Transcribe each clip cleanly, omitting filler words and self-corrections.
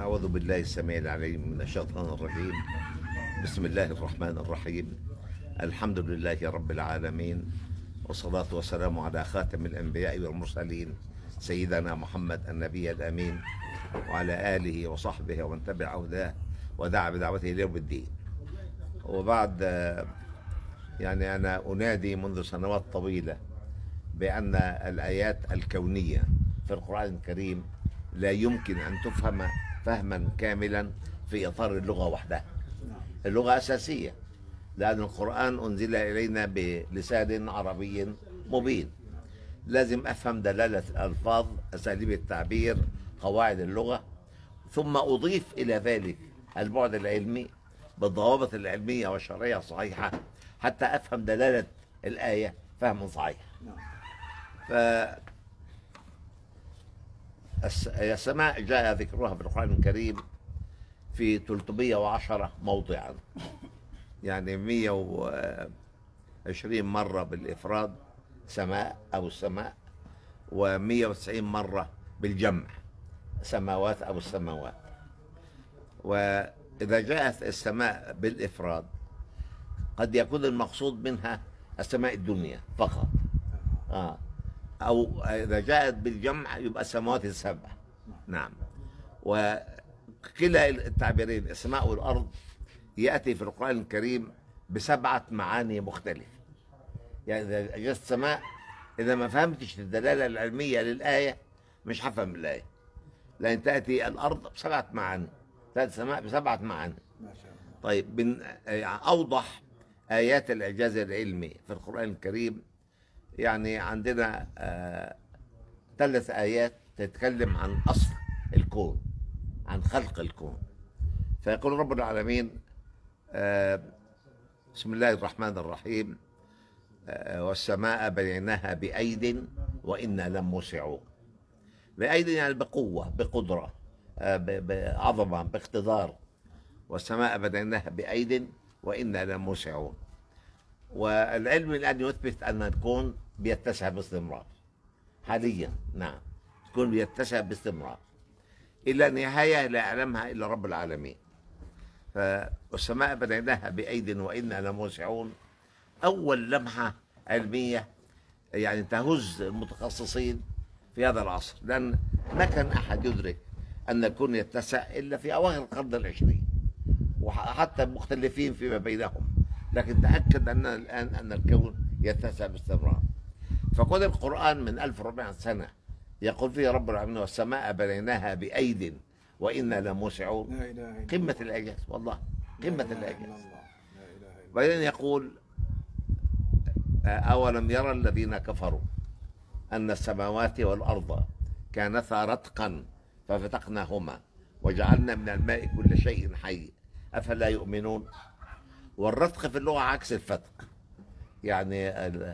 أعوذ بالله السميع العليم من الشيطان الرجيم. بسم الله الرحمن الرحيم. الحمد لله رب العالمين، والصلاة والسلام على خاتم الأنبياء والمرسلين سيدنا محمد النبي الأمين، وعلى آله وصحبه ومن تبع هداه ودعا بدعوته إلى يوم الدين. وبعد يعني أنا أنادي منذ سنوات طويلة بأن الآيات الكونية في القرآن الكريم لا يمكن أن تفهم فهما كاملا في إطار اللغة وحدها. اللغة أساسية، لأن القرآن أنزل إلينا بلسان عربي مبين. لازم أفهم دلالة الألفاظ، أساليب التعبير، قواعد اللغة، ثم أضيف إلى ذلك البعد العلمي بالضوابط العلمية والشرعية الصحيحة حتى أفهم دلالة الآية فهم صحيح. السماء جاء ذكرها في القرآن الكريم في 310 موضعا، يعني 120 مرة بالإفراد سماء أو السماء، و190 مرة بالجمع سماوات أو السماوات. وإذا جاءت السماء بالإفراد قد يكون المقصود منها السماء الدنيا فقط، أو إذا جاءت بالجمع يبقى السماوات السبع. نعم، وكلا التعبيرين السماء والأرض يأتي في القرآن الكريم ب7 معاني مختلفة. يعني إذا جاءت السماء، إذا ما فهمتش الدلالة العلمية للآية مش هفهم الآية، لأن تأتي الأرض ب7 معاني، تأتي السماء ب7 معاني. طيب، من أوضح آيات الإعجاز العلمي في القرآن الكريم يعني عندنا 3 آيات تتكلم عن أصل الكون، عن خلق الكون. فيقول رب العالمين بسم الله الرحمن الرحيم: والسماء بنيناها بأيد وإنا لموسعون. بأيد يعني بقوة، بقدرة، بعظمة، باقتدار. والسماء بنيناها بأيد وإنا لموسعون. والعلم الآن يثبت أن الكون بيتسع باستمرار حاليا. نعم، الكون بيتسع باستمرار إلى نهاية لا يعلمها إلا رب العالمين. والسماء بنيناها بأيد وإنا لموسعون أول لمحة علمية يعني تهز المتخصصين في هذا العصر، لأن ما كان أحد يدرك أن الكون يتسع إلا في أواخر القرن العشرين، وحتى مختلفين فيما بينهم، لكن تأكد أن الآن أن الكون يتسع باستمرار. فكون القرآن من 1400 سنة يقول فيه رب العالمين: والسماء بنيناها بأيد وإنا لموسعون، قمة الإعجاز، والله قمة الإعجاز. بعدين يقول: أولم يرى الذين كفروا أن السماوات والأرض كانتا رتقا ففتقناهما وجعلنا من الماء كل شيء حي أفلا يؤمنون. والرتق في اللغة عكس الفتق، يعني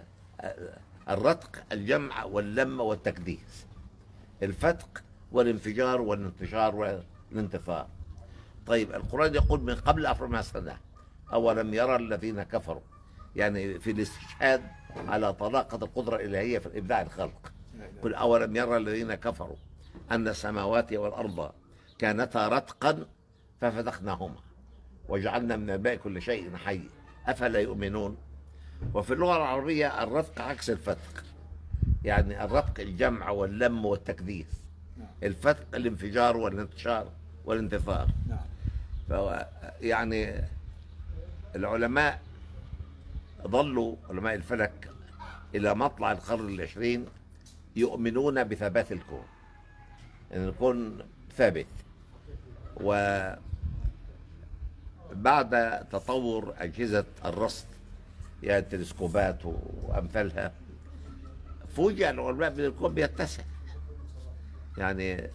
الرتق الجمع واللم والتكديس، الفتق والانفجار والانتشار والانتفاض. طيب، القرآن يقول من قبل 1400 سنة: أولم يرى الذين كفروا، يعني في الاستشهاد على طلاقة القدرة الإلهية في إبداع الخلق. قل أولم يرى الذين كفروا أن السماوات والأرض كانتا رتقا ففتقناهما وجعلنا من الماء كل شيء حي أفلا يؤمنون. وفي اللغة العربية الرتق عكس الفتق، يعني الرتق الجمع واللم والتكديس، الفتق الانفجار والانتشار والانتثار. يعني العلماء ظلوا علماء الفلك إلى مطلع القرن العشرين يؤمنون بثبات الكون، أن الكون ثابت. وبعد تطور أجهزة الرصد، يعني التلسكوبات وأمثالها، فوجئ العلماء بأن الكون بيتسع. يعني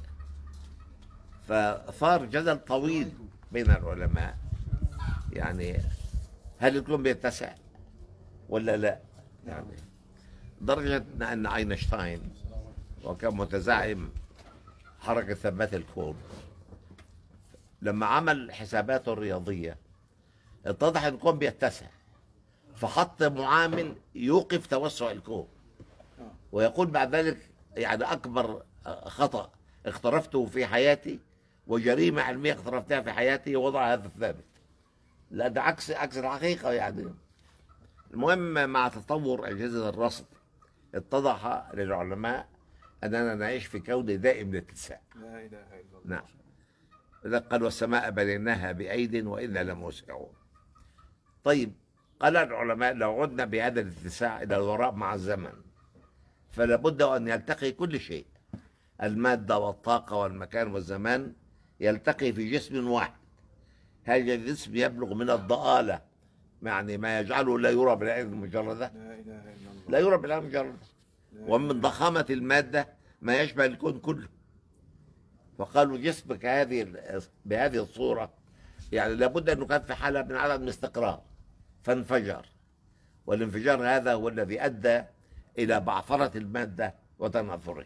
فصار جدل طويل بين العلماء، يعني هل الكون بيتسع ولا لا؟ يعني درجة أن أينشتاين، وكان متزعم حركة ثبات الكون، لما عمل حساباته الرياضية اتضح أن الكون بيتسع، فحط معامل يوقف توسع الكون، ويقول بعد ذلك: يعني أكبر خطأ اقترفته في حياتي وجريمة علمية اقترفتها في حياتي وضع هذا الثابت. لا ده عكس الحقيقة يعني. المهم مع تطور أجهزة الرصد اتضح للعلماء أننا نعيش في كون دائم الاتساع. لا إله إلا الله. نعم. إذا قال والسماء بنيناها بأيد وإنا لموسعون. طيب قال العلماء لو عدنا بهذا الاتساع إلى الوراء مع الزمن فلا بد أن يلتقي كل شيء، المادة والطاقة والمكان والزمان يلتقي في جسم واحد. هذا الجسم يبلغ من الضآلة، يعني ما يجعله لا يرى بالعين المجردة، لا إله إلا الله. لا يرى بالعين المجردة، ومن ضخامة المادة ما يشبه الكون كله. فقالوا جسمك بهذه الصورة يعني لابد أنه كان في حالة من عدم الاستقرار فانفجر، والانفجار هذا هو الذي أدى إلى بعثرة المادة وتناثرها.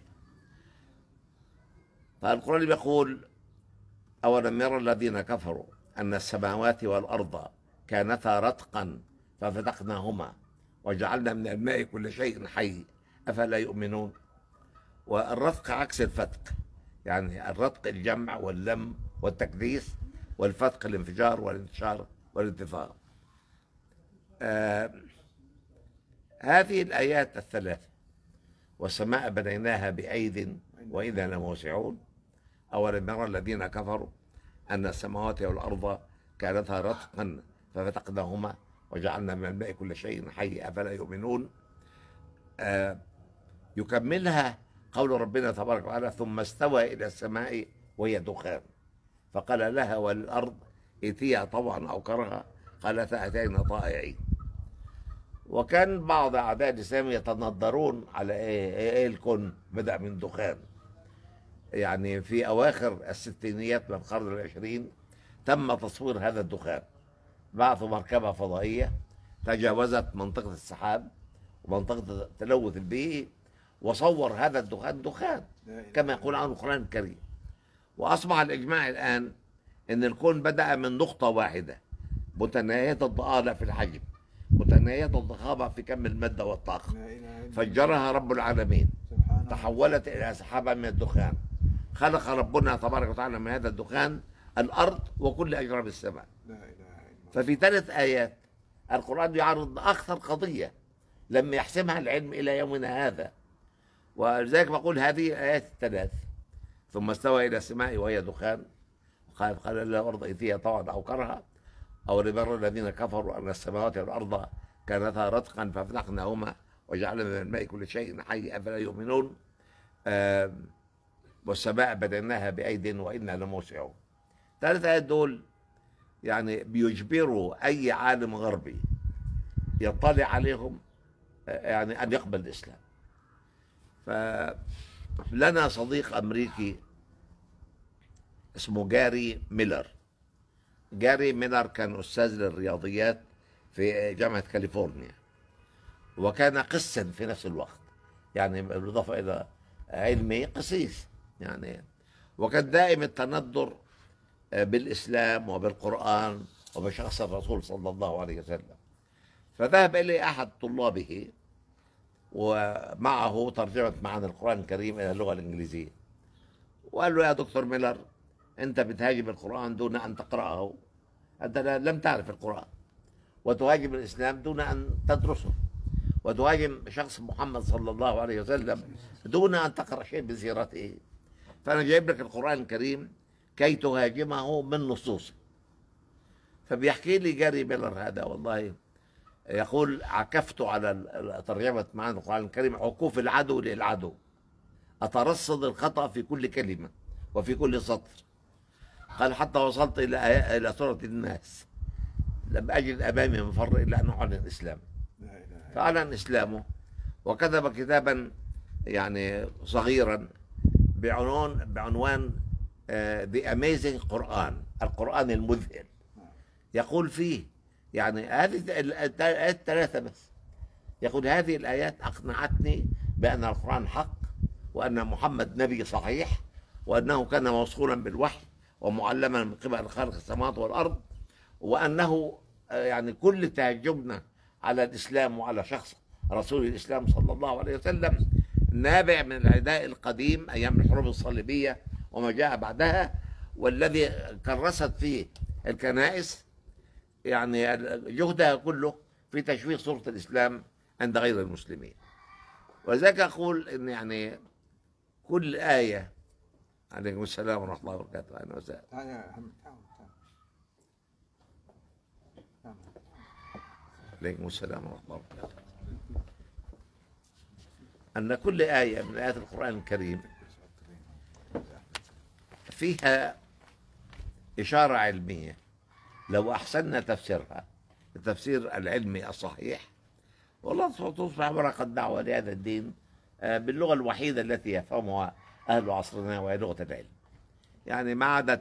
فالقرآن يقول أولم يرى الذين كفروا أن السماوات والأرض كانتا رتقا ففتقناهما وجعلنا من الماء كل شيء حي أفلا يؤمنون. والرتق عكس الفتق، يعني الرتق الجمع واللم والتكديس، والفتق الانفجار والانتشار والانتفاض. هذه الآيات الثلاث والسماء بنيناها بأيد وإنا لموسعون، أولم يرى الذين كفروا أن السماوات والأرض كانتا رتقا ففتقناهما وجعلنا من الماء كل شيء حي أفلا يؤمنون. يكملها قول ربنا تبارك وتعالى ثم استوى إلى السماء وهي دخان فقال لها وللأرض ائتيا طوعا أو كرها قالتا أتينا طائعين. وكان بعض أعداء الإسلام يتنظرون على إيه الكون بدأ من دخان. يعني في أواخر الستينيات من القرن العشرين تم تصوير هذا الدخان، بعثوا مركبة فضائية تجاوزت منطقة السحاب ومنطقة التلوث البيئي وصور هذا الدخان دخان كما يقول عنه القرآن الكريم. وأصبح الإجماع الآن أن الكون بدأ من نقطة واحدة متناهية الضآلة في الحجم، متناهية الضخامة في كم المادة والطاقة، فجرها رب العالمين تحولت إلى سحابة من الدخان. خلق ربنا تبارك وتعالى من هذا الدخان الأرض وكل أجرام السماء. ففي 3 آيات القرآن يعرض أخطر قضية لم يحسمها العلم إلى يومنا هذا. ولذلك بقول هذه الآيات الثلاث ثم استوى إلى السماء وهي دخان قال الأرض ائتيا طوعا أو كرها أولم يرى الذين كفروا أن السماوات والأرض كانتا رتقا ففتقناهما وجعلنا من الماء كل شيء حي أفلا يؤمنون. والسماء بنيناها بأيد وإنا لموسعون. 3 آيات دول يعني بيجبروا أي عالم غربي يطلع عليهم يعني أن يقبل الإسلام. فلنا صديق أمريكي اسمه جاري ميلر. جاري ميلر كان أستاذ للرياضيات في جامعة كاليفورنيا، وكان قسا في نفس الوقت، يعني بالإضافة إلى علمي قسيس يعني، وكان دائم التندر بالإسلام وبالقرآن وبشخص الرسول صلى الله عليه وسلم. فذهب إليه أحد طلابه ومعه ترجمة معاني القرآن الكريم إلى اللغة الإنجليزية، وقال له يا دكتور ميلر أنت بتهاجم القرآن دون أن تقرأه، أنت لم تعرف القرآن، وتهاجم الإسلام دون أن تدرسه، وتهاجم شخص محمد صلى الله عليه وسلم دون أن تقرأ شيء بسيرته. فأنا جايب لك القرآن الكريم كي تهاجمه من نصوصه. فبيحكي لي جاري ميلر هذا والله يقول عكفت على ترجمة معاني القرآن الكريم عكوف العدو للعدو، أترصد الخطأ في كل كلمة وفي كل سطر. قال حتى وصلت إلى سورة الناس لم أجد أمامي مفر إلا أن أعلن الإسلام. فأعلن إسلامه وكتب كتابا يعني صغيرا بعنوان The Amazing قرآن، القرآن المذهل. يقول فيه يعني هذه الآيات 3 بس، يقول هذه الآيات أقنعتني بأن القرآن حق، وأن محمد نبي صحيح، وأنه كان موصولا بالوحي ومعلما من قبل خالق السماوات والأرض، وأنه يعني كل تهجمنا على الإسلام وعلى شخص رسول الإسلام صلى الله عليه وسلم نابع من العداء القديم أيام الحروب الصليبية وما جاء بعدها، والذي كرست فيه الكنائس يعني جهدها كله في تشويه صورة الإسلام عند غير المسلمين. ولذلك أقول إن يعني كل آية. عليكم السلام ورحمة الله وبركاته. أهلا وسهلا. عليكم السلام ورحمة الله وبركاته. أن كل آية من آيات القرآن الكريم فيها إشارة علمية لو أحسننا تفسيرها التفسير العلمي الصحيح، والله تصبح ورقة دعوة لهذا الدين باللغة الوحيدة التي يفهمها أهل عصرنا وهي لغة العلم. يعني ما عادت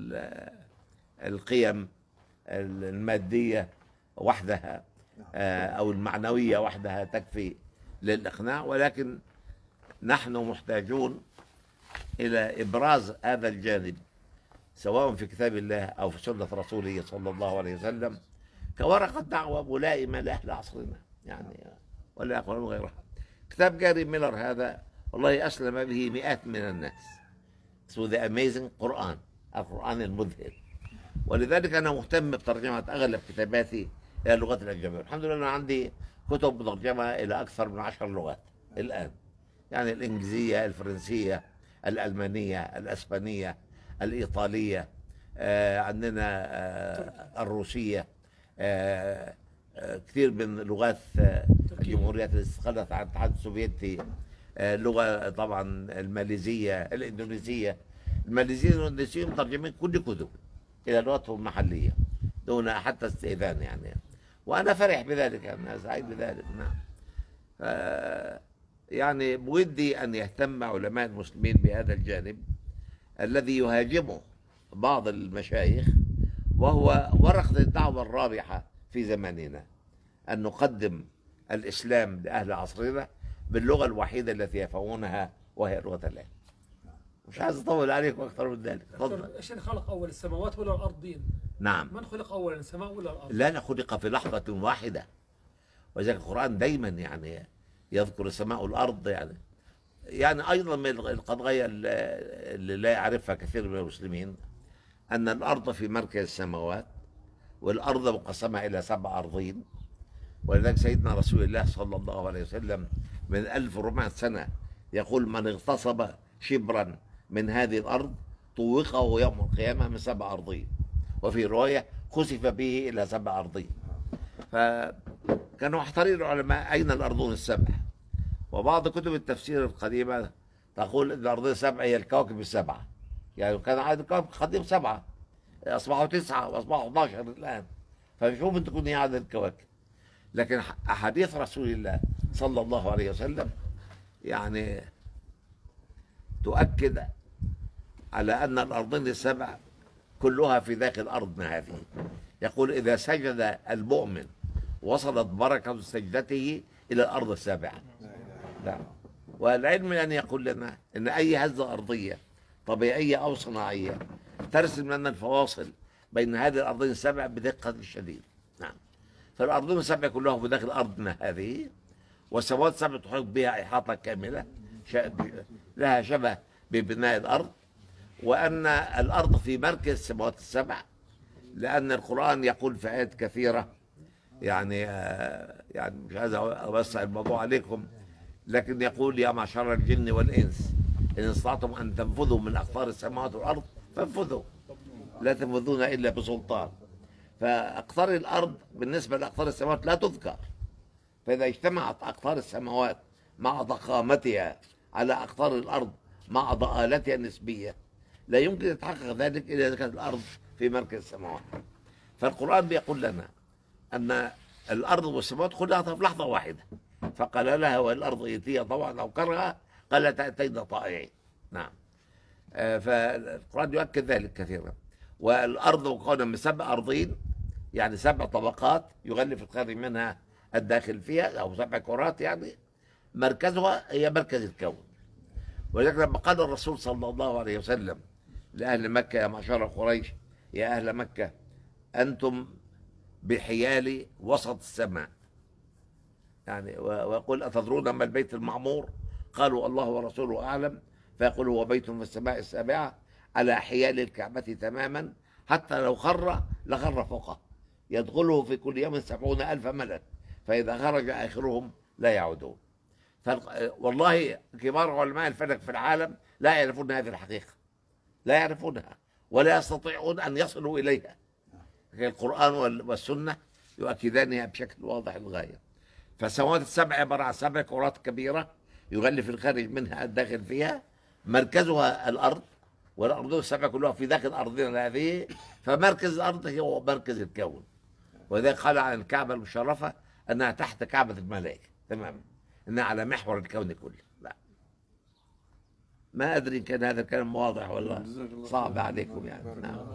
القيم المادية وحدها أو المعنوية وحدها تكفي للإقناع، ولكن نحن محتاجون إلى إبراز هذا الجانب سواء في كتاب الله أو في سنة رسوله صلى الله عليه وسلم كورقة دعوة ملائمة لأهل عصرنا يعني، ولا يقولون غيرها. كتاب جاري ميلر هذا والله أسلم به مئات من الناس. اسمه The Amazing Quran، القرآن المذهل. ولذلك أنا مهتم بترجمة أغلب كتاباتي إلى اللغات الأجنبية. الحمد لله أنا عندي كتب مترجمة إلى أكثر من 10 لغات الآن، يعني الإنجليزية، الفرنسية، الألمانية، الأسبانية، الإيطالية، عندنا الروسية، كثير من لغات الجمهوريات اللي استقلت عن الاتحاد السوفيتي، لغة طبعا الماليزية، الإندونيسية. الماليزيين والإندونيسيين مترجمين كل كتب إلى لغتهم المحلية دون حتى استئذان يعني، وأنا فرح بذلك، أنا سعيد بذلك. نعم. يعني بودي أن يهتم علماء المسلمين بهذا الجانب الذي يهاجمه بعض المشايخ، وهو ورقة الدعوة الرابحة في زماننا، أن نقدم الإسلام لأهل عصرنا باللغة الوحيدة التي يفهمونها وهي لغة العلم. مش عايز أطول عليكم أكثر من ذلك. تفضل. ايش اللي خلق أول السماوات ولا الأرضين؟ نعم. من خلق أولا السماء ولا الأرض؟ لا خلق في لحظة واحدة، وذلك القرآن دايما يعني يذكر السماء والأرض يعني أيضا من القضايا اللي لا يعرفها كثير من المسلمين أن الأرض في مركز السماوات، والأرض مقسمة إلى 7 أرضين. ولذلك سيدنا رسول الله صلى الله عليه وسلم من 1400 سنة يقول من اغتصب شبرا من هذه الأرض طوقه يوم القيامة من 7 أرضين، وفي رواية خسف به إلى 7 أرضين. فكانوا محتارين العلماء أين الأرضون ال7، وبعض كتب التفسير القديمة تقول أن الأرضين ال7 هي الكواكب ال7، يعني كان عدد الكواكب القديم 7، أصبحوا 9 وأصبحوا 11 الآن، فشوف أنت تكون هي عدد الكواكب. لكن أحاديث رسول الله صلى الله عليه وسلم يعني تؤكد على أن الأرضين ال7 كلها في داخل أرضنا هذه. يقول إذا سجد المؤمن وصلت بركة سجدته إلى الأرض ال7. لا. والعلم أن يقول لنا أن أي هزة أرضية طبيعية أو صناعية ترسم لنا الفواصل بين هذه الأرضين ال7 بدقة شديدة. نعم. فالأرضين ال7 كلها في داخل أرضنا هذه، والسماوات ال7 تحيط بها إحاطة كاملة لها شبه ببناء الأرض، وأن الأرض في مركز السماوات ال7، لأن القرآن يقول في آيات كثيرة يعني مش عايز أوسع الموضوع عليكم، لكن يقول يا معشر الجن والإنس إن استطعتم أن تنفذوا من أقطار السماوات والأرض فانفذوا لا تنفذون إلا بسلطان. فأقطار الأرض بالنسبة لأقطار السماوات لا تذكر، فإذا اجتمعت أقطار السماوات مع ضخامتها على أقطار الأرض مع ضآلتها النسبية لا يمكن يتحقق ذلك إلا إذا كانت الأرض في مركز السماوات. فالقرآن بيقول لنا أن الأرض والسماوات خلقتا في لحظة واحدة، فقال لها والأرض ائتيا طوعا أو كرها قالت أتينا طائعين. نعم. فالقرآن يؤكد ذلك كثيرا. والأرض مكونة من 7 أرضين، يعني 7 طبقات يغلف الخارج منها الداخل فيها، أو 7 كرات يعني مركزها هي مركز الكون. ولذلك لما قال الرسول صلى الله عليه وسلم لأهل مكة يا معشر قريش يا أهل مكة أنتم بحيال وسط السماء، يعني ويقول أتدرون ما البيت المعمور؟ قالوا الله ورسوله أعلم، فيقول هو بيت في السماء ال7 على حيال الكعبة تماما، حتى لو خر لخر فوقه، يدخله في كل يوم 70,000 ملك، فإذا خرج آخرهم لا يعودون. والله كبار علماء الفلك في العالم لا يعرفون هذه الحقيقة، لا يعرفونها ولا يستطيعون أن يصلوا إليها. القرآن والسنة يؤكدانها بشكل واضح للغاية. فالسماوات السبع عبارة عن 7 كرات كبيرة يغلف الخارج منها الداخل فيها، مركزها الأرض، والأرض السبع كلها في داخل أرضنا هذه، فمركز الأرض هو مركز الكون. وذلك قال عن الكعبة المشرفة أنها تحت كعبة الملائكة تماما، أنها على محور الكون كله. لا، ما أدري إن كان هذا الكلام واضح ولا صعب عليكم يعني. نعم.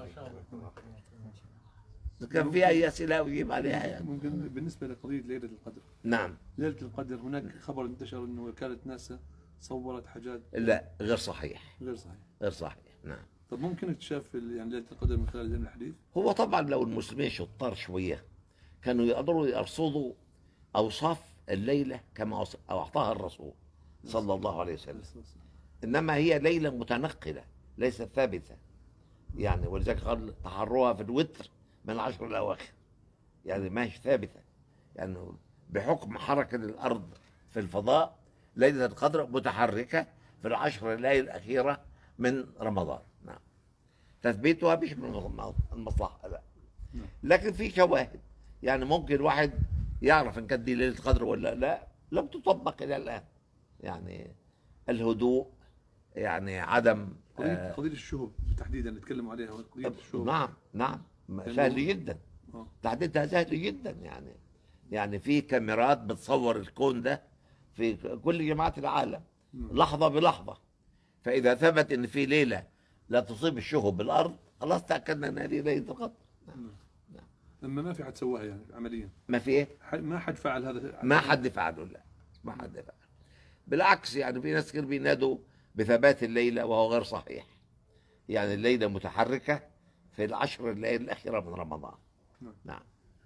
كان في أي أسئلة أجيب عليها يعني. ممكن بالنسبة لقضية ليلة القدر. نعم. ليلة القدر هناك خبر انتشر أنه وكالة ناسا صورت حاجات. لا، غير صحيح. غير صحيح. غير صحيح. نعم. طب ممكن اكتشاف يعني ليلة القدر من خلال علم الحديث؟ هو طبعا لو المسلمين شطار شوية كانوا يقدروا يرصدوا أوصاف الليلة كما أعطاها الرسول صلى الله عليه وسلم. إنما هي ليلة متنقلة ليست ثابتة يعني، ولذلك قال تحرها في الوتر من العشر الأواخر، يعني ما هيش ثابتة يعني، بحكم حركة الأرض في الفضاء ليلة القدر متحركة في العشر الليالي الأخيرة من رمضان. نعم. تثبيتها مش من المصلحة لا، لكن في شواهد يعني ممكن واحد يعرف إن كانت دي ليلة القدر ولا لا، لم تطبق إلى الآن يعني. الهدوء يعني عدم قضية الشهب تحديدا نتكلم عليها، قضية الشهب. نعم نعم، سهل جدا تحديدها، سهل جدا يعني. يعني في كاميرات بتصور الكون ده في كل جامعات العالم لحظة بلحظة، فإذا ثبت إن في ليلة لا تصيب الشهب بالأرض خلاص تأكدنا أن هذه ليلة القدر. لما ما في حد سواها يعني عمليا، ما في إيه؟ ما حد فعل هذا، ما حد فعله، لا ما حد فعله. بالعكس يعني في ناس كتير بينادوا بثبات الليلة وهو غير صحيح. يعني الليلة متحركة في العشر الليالي الأخيرة من رمضان. نعم.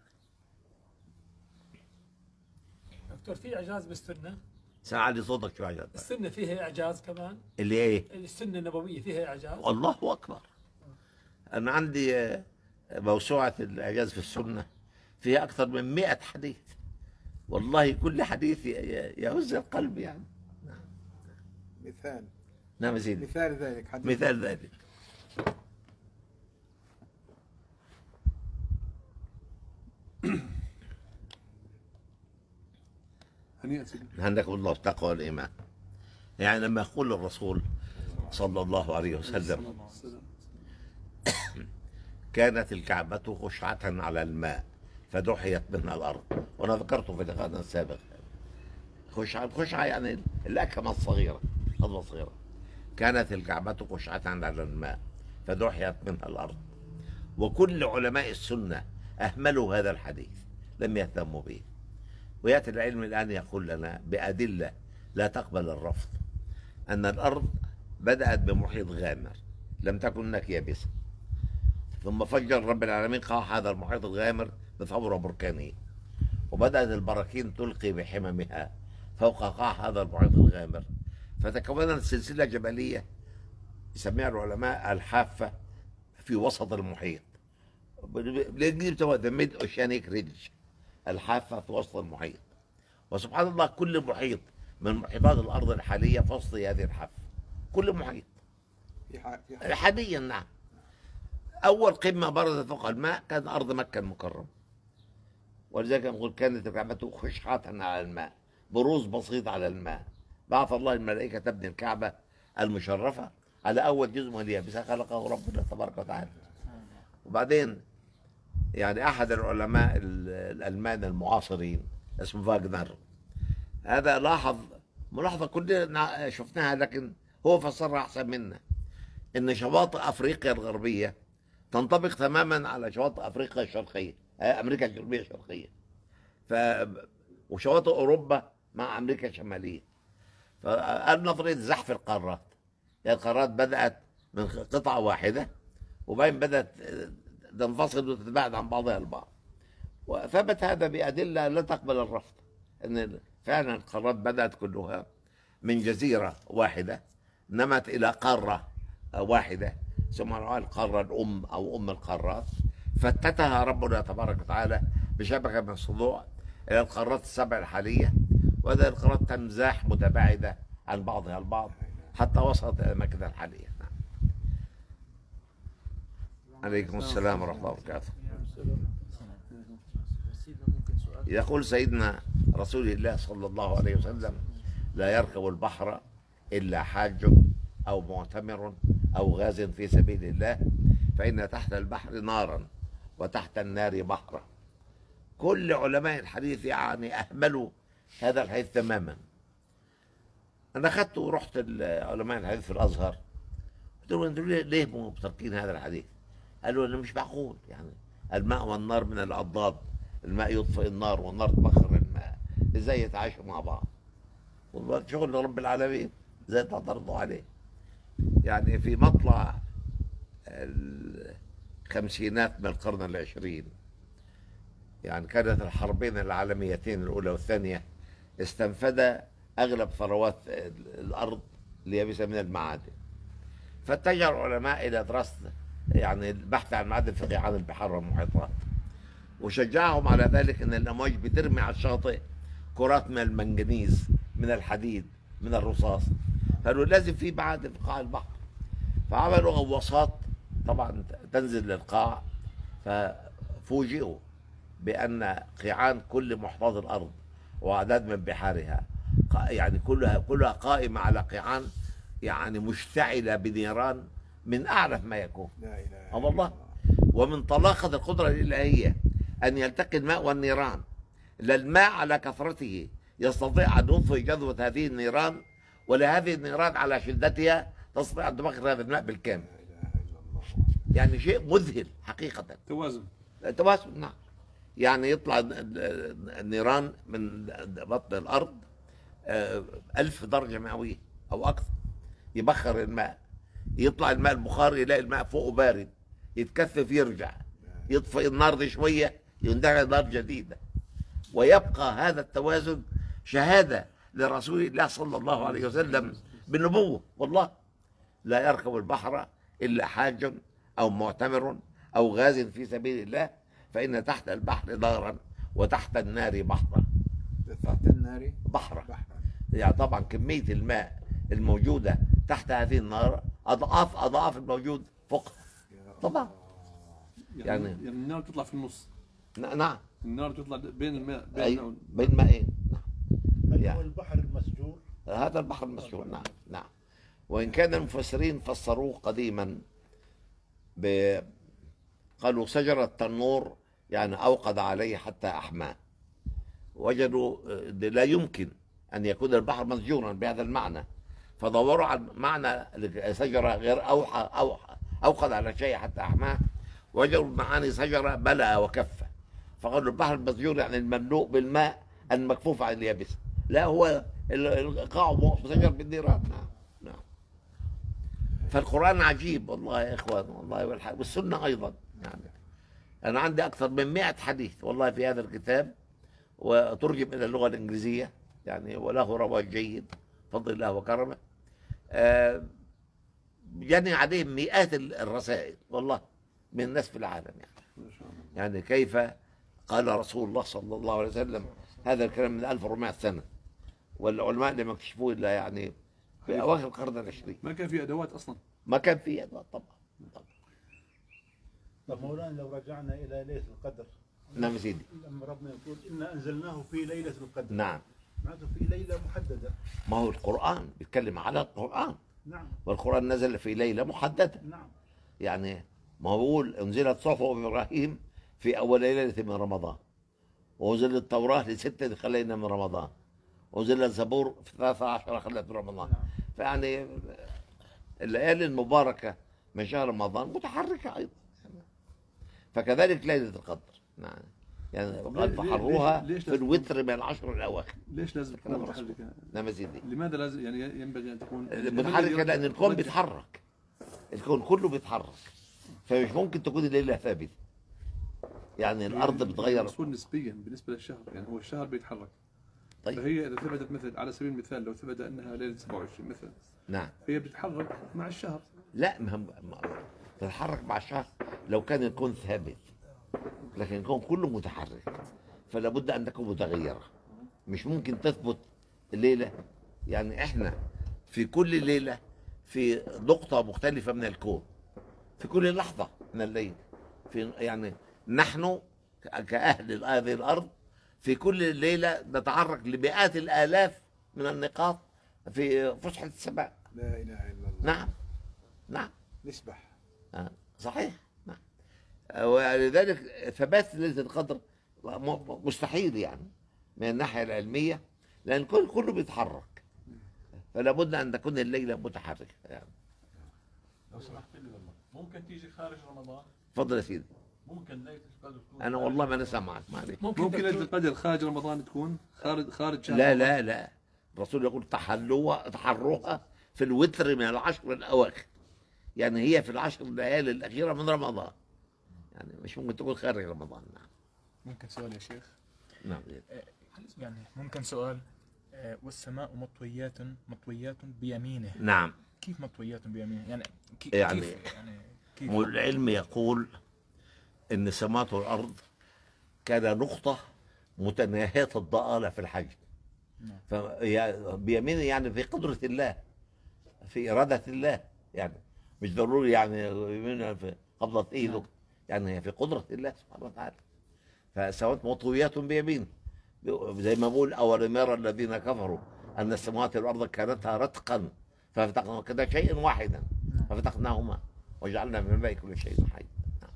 دكتور في إعجاز بالسنة؟ ساعة صوتك شو عجب. السنة فيها إعجاز كمان؟ اللي إيه؟ السنة النبوية فيها إعجاز؟ الله أكبر. أنا عندي موسوعة الإعجاز في السنة فيها أكثر من 100 حديث، والله كل حديث يهز القلب يعني. مثال. نعم سيدي. مثال ذلك حديث. مثال ذلك. هنيئا سيدي. هناكم الله التقوى والإيمان. يعني لما يقول الرسول صلى الله عليه وسلم كانت الكعبة خشعة على الماء فدحيت منها الأرض، وأنا ذكرته في لقاءنا السابق. خشعة يعني الأكمة الصغيرة، خطوة صغيرة. كانت الكعبة خشعة على الماء فدحيت منها الأرض. وكل علماء السنة أهملوا هذا الحديث، لم يهتموا به. ويأتي العلم الآن يقول لنا بأدلة لا تقبل الرفض أن الأرض بدأت بمحيط غامر لم تكن هناك يابسة، ثم فجر رب العالمين قاع هذا المحيط الغامر بثورة بركانية، وبدأت البراكين تلقي بحممها فوق قاع هذا المحيط الغامر، فتكونت سلسلة جبلية يسميها العلماء الحافة في وسط المحيط. بالإنجليزي بتسموها The Mid Oceanic Ridge، الحافة في وسط المحيط. وسبحان الله كل محيط من محيطات الأرض الحالية في وسط هذه الحافة، كل محيط حاليا. نعم. أول قمة برزت فوق الماء كانت أرض مكة المكرمة، ولذلك نقول كانت الكعبة خشعة على الماء، بروز بسيط على الماء. بعث الله الملائكة تبني الكعبة المشرفة على أول جزء من اليابسة خلقه ربنا تبارك وتعالى. وبعدين يعني أحد العلماء الألمان المعاصرين اسمه فاغنر، هذا لاحظ ملاحظة كلنا شفناها لكن هو فسرها أحسن منا، إن شواطئ أفريقيا الغربية تنطبق تماما على شواطئ أفريقيا الشرقية، أمريكا الجنوبية الشرقية، وشواطئ أوروبا مع أمريكا الشمالية. فقال نظرية زحف القارات، يعني القارات بدأت من قطعة واحدة وبعدين بدأت تنفصل وتتباعد عن بعضها البعض، وثبت هذا بأدلة لا تقبل الرفض، أن فعلا القارات بدأت كلها من جزيرة واحدة نمت إلى قارة واحدة، يسمونها القارة الأم أو أم القارات، فتتها ربنا تبارك وتعالى بشبكة من الصدوع إلى القارات السبع الحالية، وهذه القارات تنزاح متباعدة عن بعضها البعض حتى وصلت إلى الأماكن الحالية. عليكم السلام ورحمة الله وبركاته. يقول سيدنا رسول الله صلى الله عليه وسلم: لا يركب البحر إلا حاج أو معتمر أو غاز في سبيل الله، فإن تحت البحر نارا وتحت النار بحرا. كل علماء الحديث يعني أهملوا هذا الحديث تماما. أنا أخذت ورحت علماء الحديث في الأزهر، قلت له: أنتوا ليه متركين هذا الحديث؟ قالوا: أنه مش معقول، يعني الماء والنار من الأضداد، الماء يطفئ النار والنار تبخر الماء، ازاي يتعايشوا مع بعض؟ والله شغل رب العالمين، ازاي تعترضوا عليه؟ يعني في مطلع الخمسينات من القرن العشرين، يعني كانت الحربين العالميتين الأولى والثانية استنفد أغلب ثروات الأرض اليابسة من المعادن، فاتجه العلماء إلى دراسة يعني البحث عن معادن في قيعان البحار والمحيطات، وشجعهم على ذلك ان الامواج بترمي على الشاطئ كرات من المنجنيز، من الحديد، من الرصاص، قالوا لازم في معادن في قاع البحر. فعملوا غواصات طبعا تنزل للقاع، ففوجئوا بان قيعان كل محيطات الارض واعداد من بحارها يعني كلها قائمه على قيعان يعني مشتعله بنيران من اعرف ما يكون. لا اله الا والله. الله. ومن طلاقة القدرة الإلهية أن يلتقي الماء والنيران، لا الماء على كثرته يستطيع أن يطفئ جذوة هذه النيران، ولا هذه النيران على شدتها تستطيع أن تبخر هذا الماء بالكامل. لا اله الا الله. يعني شيء مذهل حقيقة. توازن. توازن، نعم. يعني يطلع النيران من بطن الأرض 1000 درجة مئوية أو أكثر، يبخر الماء، يطلع الماء البخار يلاقي الماء فوقه بارد، يتكثف يرجع، يطفئ النار دي شويه يندفع نار جديده، ويبقى هذا التوازن شهاده لرسول الله صلى الله عليه وسلم بالنبوه. والله لا يركب البحر الا حاج او معتمر او غاز في سبيل الله، فان تحت البحر نارا وتحت النار بحرا. تحت النار بحرا بحرا. يعني طبعا كميه الماء الموجوده تحت هذه النار اضعاف الموجود فوقها طبعا. يعني النار تطلع في النص. نعم. النار تطلع بين الماء بين مائين. هل يعني هو البحر المسجور؟ هذا البحر المسجور. نعم نعم. وإن كان المفسرين فسروه قديما قالوا شجرة التنور يعني أوقد عليه حتى أحماه، وجدوا لا يمكن أن يكون البحر مسجورا بهذا المعنى، فدوروا على معنى شجرة غير أوقد على شيء حتى أحماه، وجدوا معاني شجرة ملأ وكفة، فقالوا البحر المسجور يعني المملوء بالماء المكفوف عن اليابسة. لا، هو القاع مسجر بالنيران. نعم نعم. فالقرآن عجيب والله يا إخوان، والله والسنة أيضا. يعني أنا عندي أكثر من 100 حديث والله في هذا الكتاب، وترجم إلى اللغة الإنجليزية يعني، وله رواج جيد بفضل الله وكرمه. يعني عليه مئات الرسائل والله من الناس في العالم. يعني كيف قال رسول الله صلى الله عليه وسلم هذا الكلام من 1400 سنة، والعلماء لم يكتشفوه إلا يعني في أواخر القرن العشرين. ما كان في أدوات أصلا. ما كان في أدوات طبعا. طب مولانا لو رجعنا إلى ليلة القدر. نعم سيدي. لما ربنا يقول إنا أنزلناه في ليلة القدر. نعم. معناته في ليلة محددة. ما هو القرآن بيتكلم على القرآن. نعم. والقرآن نزل في ليلة محددة. نعم. يعني ما هو بيقول انزلت صحف إبراهيم في أول ليلة من رمضان، وأنزلت التوراة ل6 خلينا من رمضان، وأنزل الزبور في 13 خلينا من رمضان. فيعني الليالي المباركة من شهر رمضان متحركة أيضا، فكذلك ليلة القدر. نعم. يعني وقد فحروها في الوتر من ال10 الأواخر. ليش لازم تكون متحركة؟ نعم سيدي. لماذا لازم يعني ينبغي أن تكون متحركة؟ لأن الكون بيتحرك، الكون كله بيتحرك، فمش ممكن تكون الليلة ثابتة. يعني الأرض بتغير. المقصود نسبيا بالنسبة للشهر، يعني هو الشهر بيتحرك. طيب. فهي إذا ثبتت مثل على سبيل المثال لو ثبت أنها ليلة 27 مثلا، نعم. هي بتتحرك مع الشهر. لا، تتحرك مع الشخص لو كان الكون ثابت، لكن الكون كله متحرك، فلا بد ان تكون متغيره. مش ممكن تثبت الليله، يعني احنا في كل ليله في نقطه مختلفه من الكون، في كل لحظه من الليل، في يعني نحن كاهل هذه الارض في كل ليله نتحرك لمئات الالاف من النقاط في فسحه السماء. لا اله الا الله. نعم نعم نسبح. صحيح. نعم. ولذلك ثبات ليلة القدر مستحيل يعني من الناحية العلمية، لأن الكل كله بيتحرك، فلا بد أن تكون الليلة متحركة يعني. لو سمحت لي والله ممكن تيجي خارج رمضان؟ اتفضل يا سيدي. ممكن ليلة القدر تكون أنا والله ما أنا سامعك، ما عليك. ممكن ليلة القدر خارج رمضان تكون خارج شهر لا رمضان. لا لا، الرسول يقول تحروها في الوتر من العشر الأواخر، يعني هي في العشر الليالي الأخيرة من رمضان، يعني مش ممكن تكون خارج رمضان. نعم. ممكن سؤال يا شيخ؟ نعم. يعني ممكن سؤال. والسماء مطويات بيمينه. نعم. كيف مطويات بيمينه؟ يعني يعني كيف؟ والعلم يقول ان سماوات الارض كان نقطه متناهيه الضآلة في الحجم، بيمينه يعني في قدره الله، في اراده الله، يعني مش ضروري يعني يمينه في قبضه ايده، يعني هي في قدره الله سبحانه وتعالى. فالسماوات مطويات بيمينه، زي ما بقول اولم يرى الذين كفروا ان السماوات والارض كانتا رتقا ففتقنا كده شيء واحدا ففتقناهما وجعلنا من الماء كل شيء حي.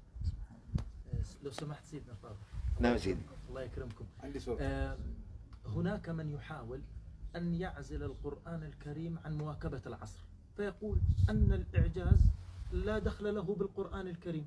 لو سمحت سيدنا فاضل. نعم سيدي. الله يكرمكم. عندي سؤال. هناك من يحاول أن يعزل القرآن الكريم عن مواكبة العصر، فيقول أن الإعجاز لا دخل له بالقرآن الكريم،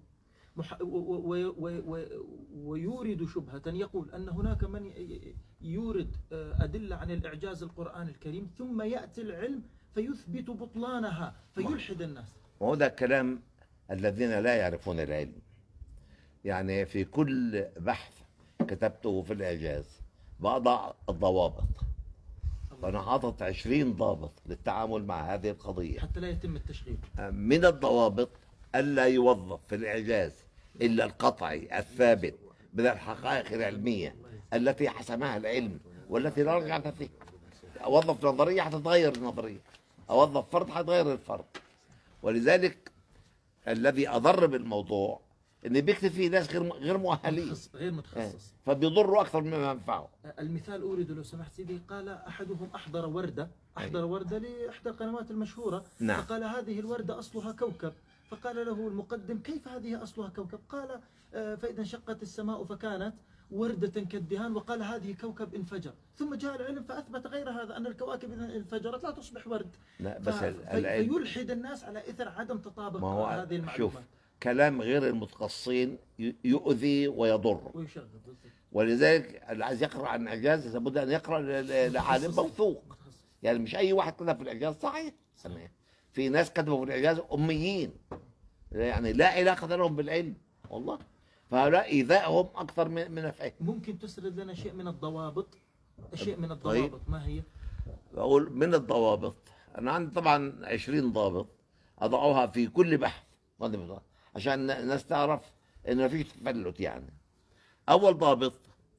ويورد شبهة يقول أن هناك من يورد أدلة عن الإعجاز القرآن الكريم ثم يأتي العلم فيثبت بطلانها فيلحد الناس. وهذا كلام الذين لا يعرفون العلم. يعني في كل بحث كتبته في الإعجاز بضع الضوابط، فأنا حاطط 20 ضابط للتعامل مع هذه القضية حتى لا يتم التشغيل. من الضوابط ألا يوظف في الإعجاز إلا القطعي الثابت من الحقائق العلمية التي حسمها العلم والتي لا رجعة فيه. أوظف نظرية حتتغير النظرية، أوظف فرض حتغير الفرض. ولذلك الذي أضر بالموضوع إن بيكتب فيه ناس غير مؤهلين، غير متخصص، فبيضروا أكثر مما ينفعوا. المثال أورد لو سمحت سيدي، قال أحدهم أحضر وردة لإحدى القنوات المشهورة. نعم. فقال هذه الوردة أصلها كوكب، فقال له المقدم كيف هذه أصلها كوكب؟ قال فإذا انشقت السماء فكانت وردة كالدهان، وقال هذه كوكب انفجر. ثم جاء العلم فأثبت غير هذا، أن الكواكب إذا انفجرت لا تصبح ورد. لا بس فيلحد الناس على إثر عدم تطابق هذه المعلومات. شوف، كلام غير المتخصصين يؤذي ويضر، ويشغل. ولذلك اللي عايز يقرأ عن الإعجاز لابد أن يقرأ لعالم موثوق، يعني مش أي واحد كتب في الإعجاز. صحيح في ناس كتبوا في الإعجاز أميين، يعني لا علاقة لهم بالعلم والله، فهؤلاء إيذائهم أكثر من نفعهم. ممكن تسرد لنا شيء من الضوابط؟ طيب. ما هي؟ أقول من الضوابط، أنا عندي طبعا 20 ضابط أضعها في كل بحث عشان الناس تعرف إن ما فيش تفلت. يعني أول ضابط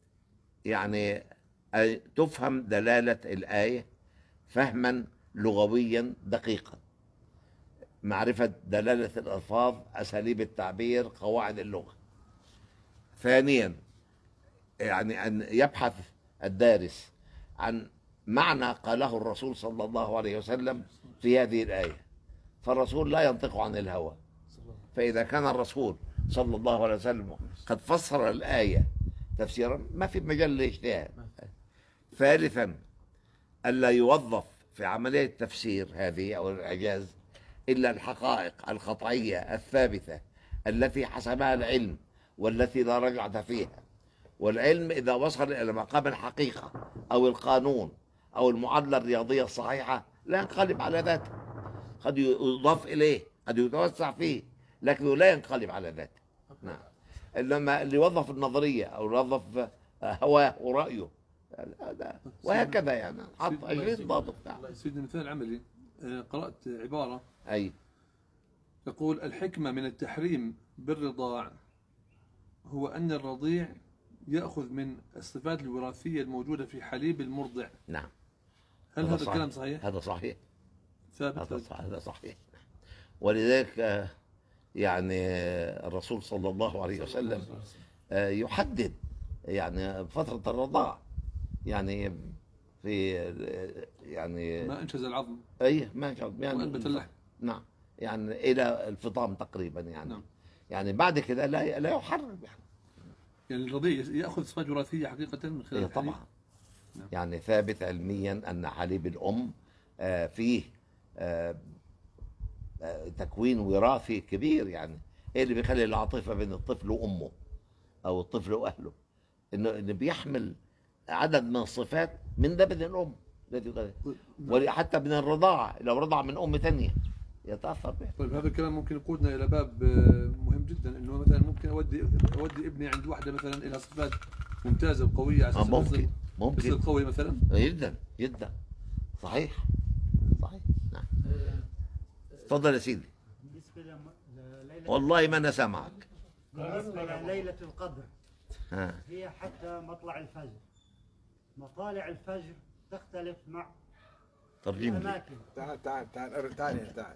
يعني تفهم دلالة الآية فهما لغويا دقيقا، معرفة دلالة الألفاظ، أساليب التعبير، قواعد اللغة. ثانيا يعني أن يبحث الدارس عن معنى قاله الرسول صلى الله عليه وسلم في هذه الآية، فالرسول لا ينطق عن الهوى، فإذا كان الرسول صلى الله عليه وسلم قد فسر الآية تفسيرا ما في مجال للاجتهاد. ثالثا ألا يوظف في عملية التفسير هذه أو الإعجاز إلا الحقائق القطعية الثابتة التي حسمها العلم والتي لا رجعة فيها. والعلم إذا وصل إلى مقام الحقيقة أو القانون أو المعادلة الرياضية الصحيحة لا ينقلب على ذاته، قد يضاف إليه، قد يتوسع فيه، لكنه لا ينقلب على ذاته. نعم. إنما اللي يوظف النظرية أو يوظف هواه ورأيه وهكذا، يعني حط 20 ضابط. سيدنا مثال عملي، قرأت عبارة أي يقول الحكمة من التحريم بالرضاع هو أن الرضيع يأخذ من الصفات الوراثية الموجودة في حليب المرضع. نعم. هل هذا الكلام صحيح؟ هذا صحيح. ثابت. هذا صحيح. ولذلك يعني الرسول صلى الله عليه وسلم يحدد يعني فترة الرضاع، يعني في يعني ما أنجز العظم. أي ما أنجز يعني وأنبت اللحم. نعم، يعني إلى الفطام تقريبا يعني. نعم. يعني بعد كده لا يحرم يعني الرضيع يأخذ صفات وراثية حقيقة من خلال الحليب؟ طبعا. نعم. يعني ثابت علميا أن حليب الأم فيه تكوين وراثي كبير، يعني ايه اللي بيخلي العاطفه بين الطفل وامه او الطفل واهله، انه بيحمل عدد من الصفات من لبن الام الذي وحتى من الرضاعه، لو رضع من ام ثانيه يتاثر به. طيب هذا الكلام ممكن يقودنا الى باب مهم جدا، انه مثلا ممكن اودي ابني عند واحده مثلا لها صفات ممتازه وقويه على اساس ممكن يصير قوي مثلا. جدا جدا. صحيح. نعم. تفضل يا سيدي. بالنسبة لليلة، والله ما انا سامعك. بالنسبة لليلة القدر ها. هي حتى مطلع الفجر. مطالع الفجر تختلف مع ترجم لي. الأماكن. تعال.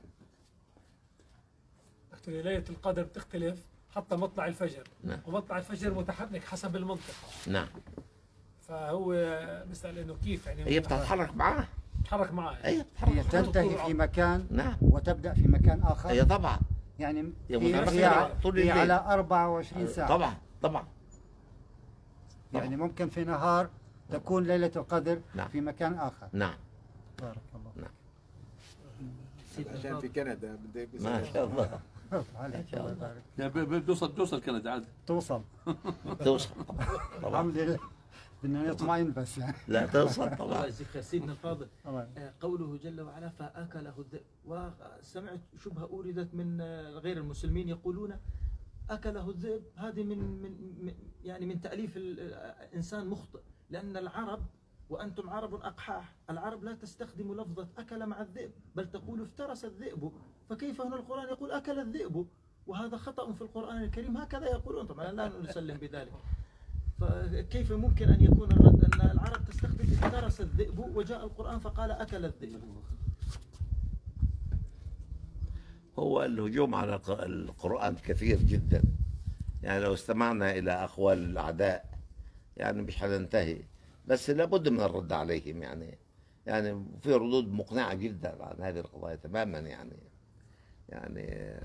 دكتور ليلة القدر بتختلف حتى مطلع الفجر. نعم. ومطلع الفجر متحرك حسب المنطقة. نعم. فهو بيسأل انه كيف يعني هي بتتحرك معاه. بتتحرك معاه. هي هي بتتحرك. تنتهي في مكان نعم. وتبدأ في مكان آخر. هي طبعا. يعني هي هي, متنقلة طول هي الليل. على 24 ساعة. طبعا. يعني ممكن في نهار تكون ليلة القدر نعم. في مكان آخر. نعم. بارك الله. نعم. عشان في كندا بدي ما شاء الله. عليك الله يبارك. يعني بتوصل كندا عاد. توصل. توصل طبعا. الحمد لله. بدنا نطمئن بس يعني. لا توصل الله طبعا. يجزيك خير سيدنا الفاضل. الله. قوله جل وعلا فأكله الذئب، وسمعت شبهة أوردت من غير المسلمين يقولون أكله الذئب، هذه من تأليف الإنسان مخطئ، لأن العرب وأنتم عرب أقحاح، العرب لا تستخدم لفظة أكل مع الذئب، بل تقول افترس الذئب، فكيف هنا القرآن يقول أكل الذئب؟ وهذا خطأ في القرآن الكريم، هكذا يقولون، طبعا لا نسلم بذلك. فكيف ممكن أن يكون الرد أن العرب تستخدم افترس الذئب وجاء القرآن فقال أكل الذئب؟ هو الهجوم على القرآن كثير جدا، يعني لو استمعنا إلى أقوال الأعداء يعني مش هننتهي، بس لابد من الرد عليهم، يعني في ردود مقنعة جدا عن هذه القضايا تماما. يعني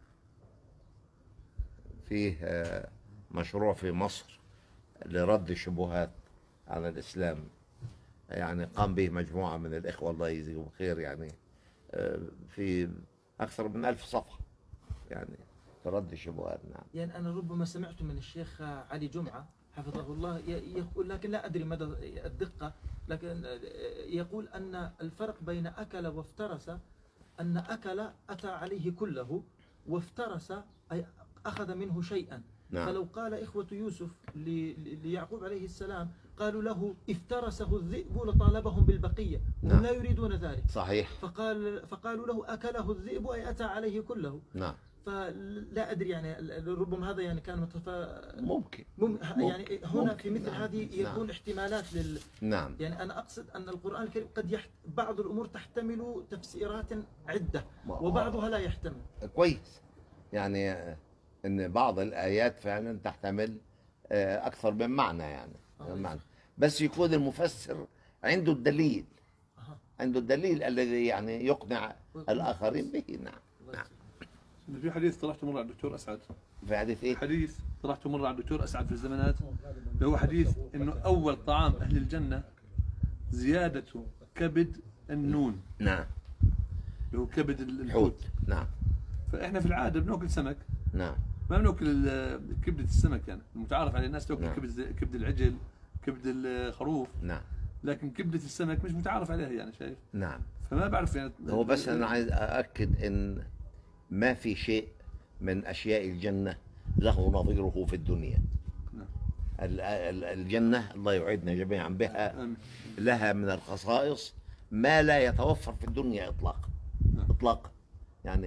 فيه مشروع في مصر لرد الشبهات على الإسلام، يعني قام به مجموعة من الإخوة الله يجزيهم خير، يعني في أكثر من 1000 صفحة يعني ترد الشبهات. نعم. يعني أنا ربما سمعت من الشيخ علي جمعة حفظه الله يقول، لكن لا أدري مدى الدقة، لكن يقول أن الفرق بين أكل وافترس أن أكل أتى عليه كله، وافترس أي أخذ منه شيئا. نعم. فلو قال إخوة يوسف ليعقوب عليه السلام قالوا له افترسه الذئب لطالبهم بالبقية، وهم نعم. لا يريدون ذلك. صحيح. فقالوا له أكله الذئب أي أتى عليه كله. نعم. فلا أدري يعني ربما هذا يعني كان ممكن. يعني هنا ممكن. في مثل نعم. هذه يكون نعم. احتمالات نعم. يعني أنا أقصد أن القرآن الكريم قد بعض الأمور تحتمل تفسيرات عدة وبعضها لا يحتمل. كويس، يعني ان بعض الايات فعلا تحتمل اكثر من معنى، يعني معنى. بس يكون المفسر عنده الدليل، عنده الدليل الذي يعني يقنع الاخرين به. نعم. في حديث طرحته مرة على الدكتور أسعد. في حديث ايه؟ حديث طرحته مرة على الدكتور أسعد في الزمانات، اللي هو حديث إنه أول طعام أهل الجنة زيادة كبد النون. نعم. اللي هو كبد الحوت. نعم. فإحنا في العادة بناكل سمك. نعم. ما بناكل كبدة السمك، يعني المتعارف على الناس تاكل نعم. كبد العجل، كبد الخروف. نعم. لكن كبدة السمك مش متعارف عليها، يعني شايف. نعم. فما بعرف يعني. هو بس انا عايز اؤكد ان ما في شيء من اشياء الجنه له نظيره في الدنيا. نعم. الجنه الله يعيدنا جميعا بها، آمين. لها من الخصائص ما لا يتوفر في الدنيا اطلاقا. نعم. اطلاقا. يعني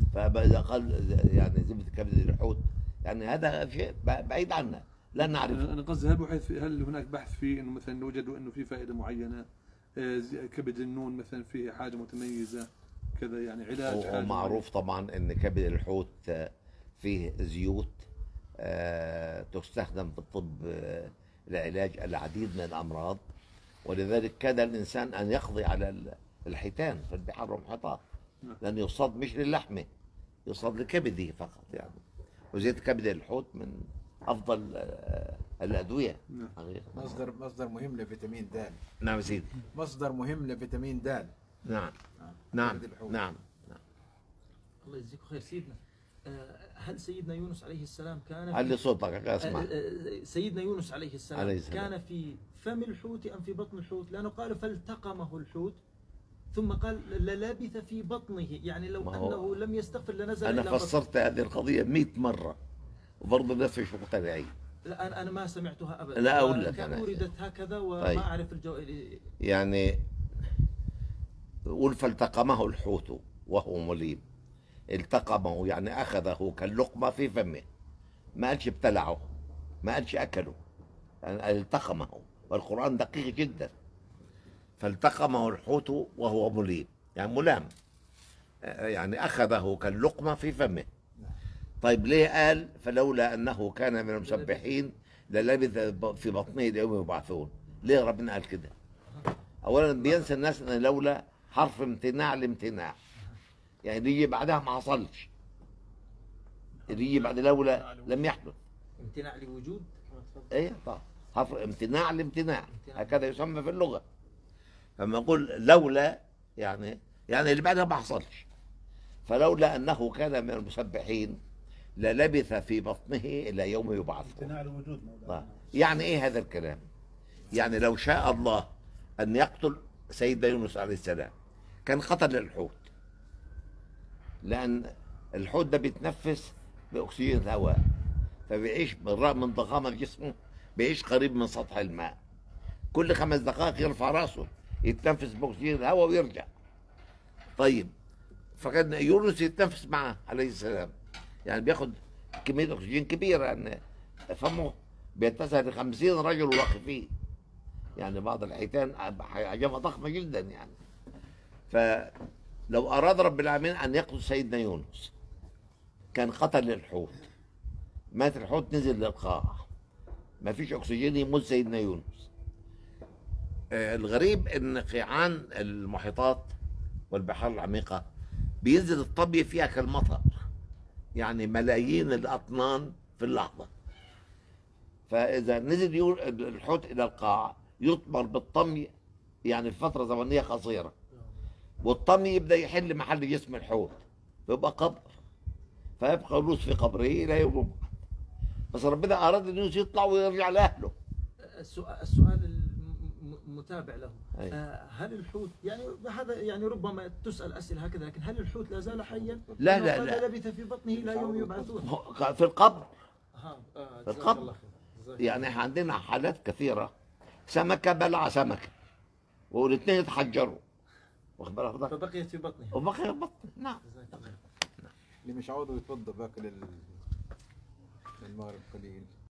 فإذا قال يعني زبدة كبد الحوت، يعني هذا شيء بعيد عنا لا نعرف. أنا قصدي هل هناك بحث فيه إنه مثلا وجدوا إنه في فائدة معينة؟ كبد النون مثلا فيه حاجة متميزة كذا، يعني علاج حاجة ومعروف طبعا ان كبد الحوت فيه زيوت تستخدم في الطب لعلاج العديد من الامراض، ولذلك كاد الانسان ان يقضي على الحيتان في البحار والمحيطات، لان يصاد مش للحمه، يصاد لكبده فقط يعني. وزيت كبد الحوت من افضل الادويه حقيقة. مصدر مهم لفيتامين د. نعم سيدي. مصدر مهم لفيتامين د. نعم نعم نعم. الله يجزيكم خير. سيدنا هل سيدنا يونس عليه السلام كان علي صوتك اسمع. سيدنا يونس عليه السلام عليه كان في فم الحوت أم في بطن الحوت؟ لأنه قال فالتقمه الحوت، ثم قال للبث في بطنه، يعني لو أنه لم يستغفر لنزل أنا إلى فسرت هذه القضية 100 مرة وبرضه الناس مش مقتنعين. لا أنا ما سمعتها أبدا. لا أقول لك كان أنا وردت هكذا وما طيب. أعرف يعني قل فالتقمه الحوت وهو مليم. التقمه يعني أخذه كاللقمة في فمه، ما قالش ابتلعه، ما قالش أكله، يعني التقمه، والقرآن دقيق جدا. فالتقمه الحوت وهو مليم، يعني ملام، يعني أخذه كاللقمة في فمه. طيب ليه قال فلولا أنه كان من المسبحين للبث في بطنه إلى يوم يبعثون؟ ليه ربنا قال كده؟ أولا بينسى الناس أن لولا حرف امتناع لامتناع، يعني اللي يجي بعدها ما حصلش، اللي يجي بعد لولا لم يحدث. امتناع لوجود. ايه طبعا حرف امتناع لامتناع، هكذا يسمى في اللغة. فلما أقول لولا يعني اللي بعدها ما حصلش. فلولا أنه كان من المسبحين للبث في بطنه إلى يوم يبعثون. امتناع الوجود مولانا. يعني إيه هذا الكلام؟ يعني لو شاء الله أن يقتل سيدنا يونس عليه السلام كان قتل الحوت، لأن الحوت ده بيتنفس بأكسجين الهواء، فبيعيش بالرغم من ضخامة جسمه بيعيش قريب من سطح الماء. كل 5 دقائق يرفع راسه يتنفس بأكسجين الهواء ويرجع. طيب فكان يونس يتنفس معه عليه السلام، يعني بياخد كمية أكسجين كبيرة، يعني فمه بيتسع ل 50 رجل واقفين، يعني بعض الحيتان حجمها ضخمة جدا يعني. فلو أراد رب العالمين أن يقتل سيدنا يونس كان قتل الحوت، مات الحوت نزل للقاع، ما فيش أكسجين يموت سيدنا يونس. الغريب أن قيعان المحيطات والبحار العميقة بينزل الطبي فيها كالمطر، يعني ملايين الأطنان في اللحظة. فإذا نزل الحوت إلى القاع يطمر بالطمي يعني في فترة زمنية قصيرة، والطمي يبدأ يحل محل جسم الحوت فيبقى قبر، فيبقى يونس في قبره إلى يوم البعث. بس ربنا أراد أن يونس يطلع ويرجع لأهله. السؤال المتابع له، أيه. هل الحوت يعني هذا يعني ربما تسأل أسئلة هكذا، لكن هل الحوت لا زال حيا؟ لا لبث في بطنه إلى يوم يبعثون. في القبر. في القبر. يعني احنا عندنا حالات كثيرة سمكة بلع سمكة والاثنين يتحجروا، واخد بالك؟ فبقيت في بطنه. وبقي في بطنه. نعم. اللي مش عاوزه يتوضا باكل المغرب قليل.